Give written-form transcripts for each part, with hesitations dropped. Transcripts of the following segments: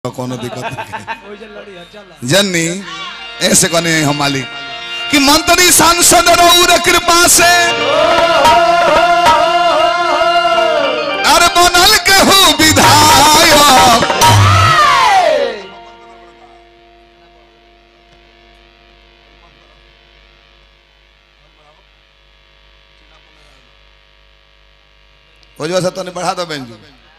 कोनो दिक्कत नहीं जन्नी ऐसे कने हम मालिक कि मंत्री सांसद रउर कृपा से अरे बनल के हो विधायक हो जो तो ने बढ़ा दो बेंजू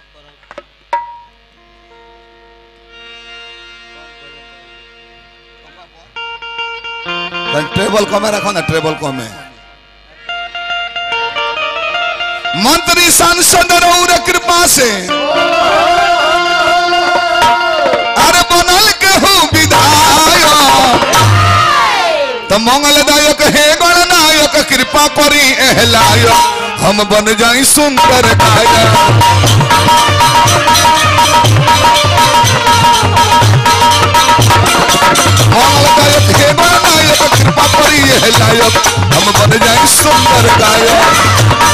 ट्रेबल को में रखो ना ट्रेबल को में मंत्री सांसद रउर कृपा से अरे बनल के हो विधायक तो मंगलदायक हे गणनायक कृपा करी एहलायक हम बन जाई सुंदर गायक मंगलदायक हे गणनायक कृपा करी एहलायक हम बन जाई सुंदर गायक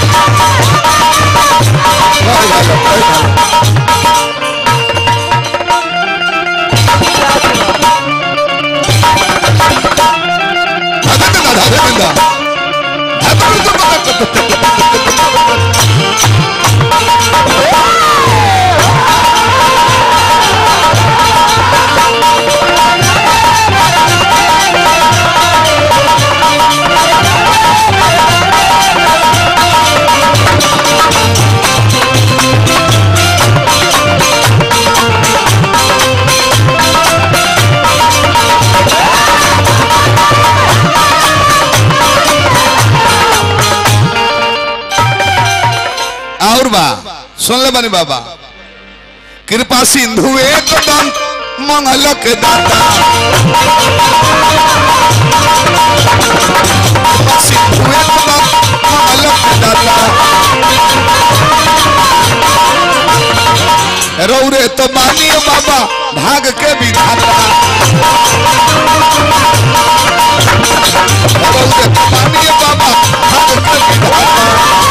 सुन ले बनी बाबा कृपा सिंधु एकदम मंगल के दाता सिंधु एकदम मंगल के दाता रौरे तो मानिए बाबा भाग के विधाता रौरे तो मानिए बाबा भाग के विधाता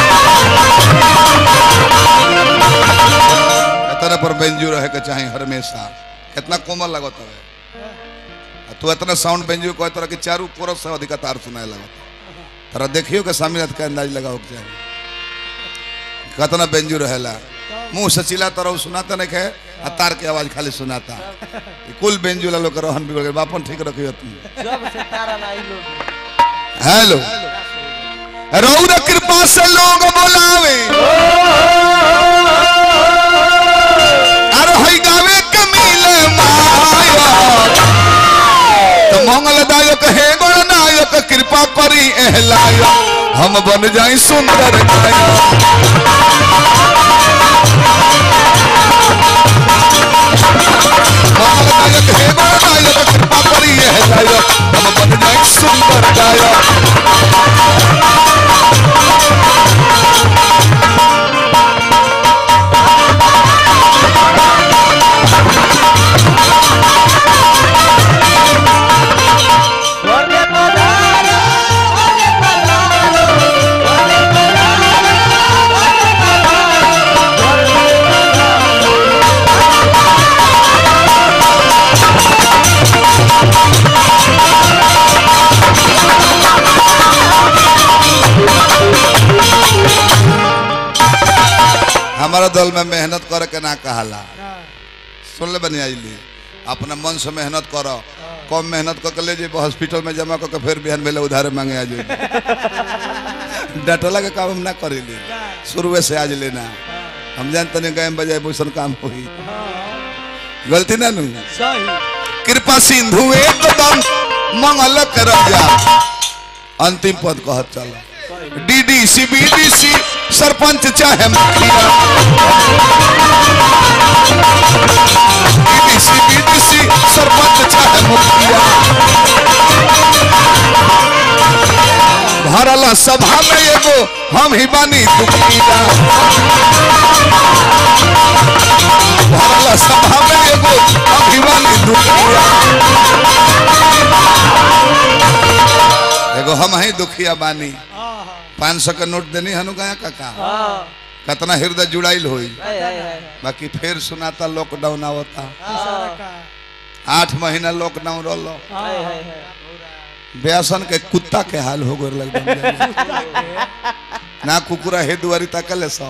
पर बेंजू रहे के चाहे हमेशा कितना कोमल लगता है तू इतना साउंड बेंजू को तरह की चारू कोरस से अधिक तार सुनाए लगता तरह देखियो के सामने का अंदाज लगाओ के चाहिए कितना बेंजू रहेला मुंह से चिल्ला तरह सुनाता नहीं है तार की आवाज खाली सुनाता कुल बेंजू ला लोग रहन बिगड़ बापन ठीक रखियो तुम जब से तारा लाई लोग हेलो रउर कृपा से लोग बोलावे तो मंगलदायक हे गणनायक कृपा करी एहलायक हम बन जाई सुंदर गायक मंगलदायक हे गणनायक कृपा करी एहलायक हम बन जाई सुंदर गायक हमारा दल में मेहनत करे के ना कहला सुन ले बनी आइली अपना मन से मेहनत करो कम मेहनत करके ले जे हॉस्पिटल में जमा करके फिर बिहान मेले उधारे मांगे आज डटला के काम हम ना करेली शुरू से आज लेना हम जानते नहीं गए बजाय भूषण काम हुई गलती ना नहीं कृपा सिंधु एकदम मंगल कर अंतिम पद कहत चला डीडीसी बीडीसी सरपंच चाहे मुखिया डीडीसी बीडीसी सरपंच चाहे मुखिया भरला सभा में एगो हम ही बानी दुखिया भरला सभा में एगो हम ही बानी दुखिया एगो हम ही दुखिया बानी 500 का नोट देनी हनु गया काका कितना हृदय जुड़ाइल होई। बाकी फिर सुनाता लॉकडाउन आवता, 8 महीना लॉकडाउन रहो। बेसन के कुत्ता के हाल हो गए लग ना कुकुरा हे दुआरी तकले सो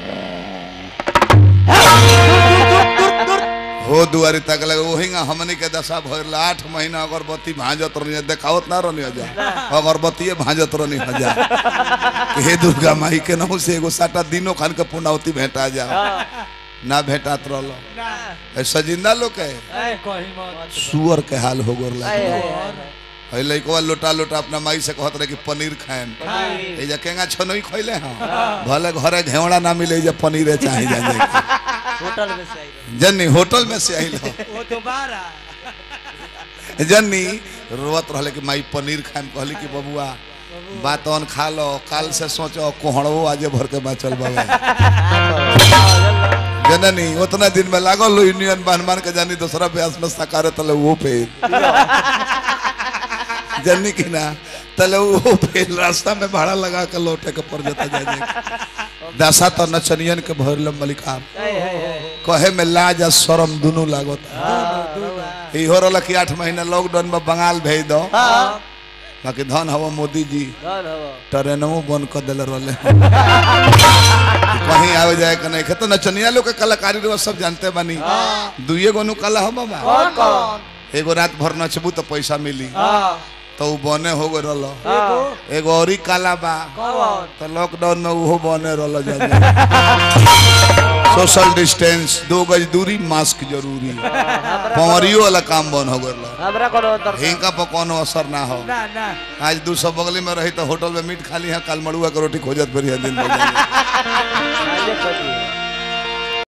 हो दुआरी तक लगे वही हमनी के दशा भरल। 8 महीना अगरबत्ती भाजत रही देखावत ना रही जा अगरबत्ती भाजत रही जा हे दुर्गा माई के नहु से एगो साटा दिनों खान के पुनावती भेटा जा ना भेटात रहो। ऐसा जिंदा लोग है सुअर के हाल हो गए। लइकवा लोटा लोटा अपना माई से कहत रहे कि पनीर खाएम एजा केंगा छनई खइले हां भले घरे घेवड़ा ना मिले जे पनीर चाहि जाने होटल में से आई जन्नी होटल में से आइल वो दोबारा जन्नी रोवत रहले कि माई पनीर खाएम कहली कि बबुआ बातन खा लो काल से सोचो कोहड़ो आज भर के बाचल बाबा जननी उतना दिन में लागल यूनियन बान के जानी दूसरा ब्यास में सकारे तले वो पे जन्नी की ना तले वो फिर रास्ता में भाड़ा लगा के लौटे के पड़ जाता जाने दशा तो नचनियन के भरल मलिका कहे में लाज और शर्म दोनों लागत हो रहा कि 8 महीना लॉकडाउन में बंगाल भेज दो बाकी धन हवा मोदी जी ट्रेनों बंद कर दिल रहे कहीं आवे जाए कि नहीं तो नचनिया लोग के कलाकारी सब जानते बानी दुए गो कला हो बाबा एगो रात भर नचबू तो पैसा मिली तो बने हो गए एगो और काला बा तो लॉकडाउन में वो बने सोशल डिस्टेंस 2 गज दूरी मास्क जरूरी पवरियो वाला काम बंद हो गए हिंका पर कोनो असर ना हो। आज 200 बगली में रही तो होटल में मीट खाली है कल मड़ुआ के रोटी खोजत फिर दिन